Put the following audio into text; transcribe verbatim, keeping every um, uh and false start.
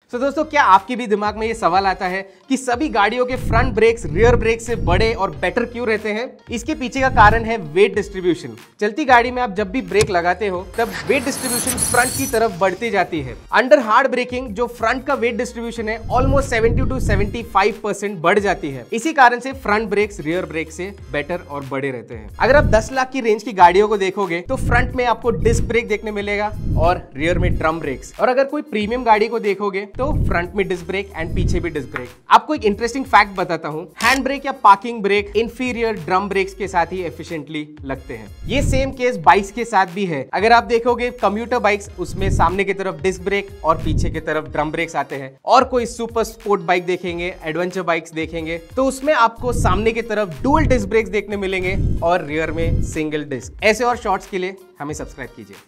तो दोस्तों, क्या आपके भी दिमाग में ये सवाल आता है कि सभी गाड़ियों के फ्रंट ब्रेक्स रियर ब्रेक से बड़े और बेटर क्यों रहते हैं? इसके पीछे का कारण है वेट डिस्ट्रीब्यूशन। चलती गाड़ी में आप जब भी ब्रेक लगाते हो तब वेट डिस्ट्रीब्यूशन फ्रंट की तरफ बढ़ती जाती है। अंडर हार्ड ब्रेकिंग जो फ्रंट का वेट डिस्ट्रीब्यूशन है almost seventy two seventy five percent बढ़ जाती है। इसी कारण से फ्रंट ब्रेक्स रियर ब्रेक से बेटर और बड़े रहते हैं। अगर आप दस लाख की रेंज की गाड़ियों को देखोगे तो फ्रंट में आपको डिस्क ब्रेक देखने मिलेगा और रियर में ड्रम ब्रेक्स। और अगर कोई प्रीमियम गाड़ी को देखोगे तो फ्रंट में डिस्क ब्रेक एंड पीछे भी डिस्क ब्रेक। आपको एक इंटरेस्टिंग फैक्ट बताता हूं, हैंड ब्रेक या parking brake inferior drum brakes के साथ ही एफिशिएंटली लगते हैं। ये सेम केस बाइक्स के साथ भी है। अगर आप देखोगे कम्यूटर बाइक्स, उसमें सामने की तरफ डिस्क ब्रेक और पीछे की तरफ ड्रम ब्रेक्स आते हैं। और कोई सुपर स्पोर्ट बाइक देखेंगे, एडवेंचर बाइक्स देखेंगे तो उसमें आपको सामने की तरफ डुअल डिस्क ब्रेक्स देखने मिलेंगे और रियर में सिंगल डिस्क। ऐसे और शॉर्ट्स के लिए हमें सब्सक्राइब कीजिए।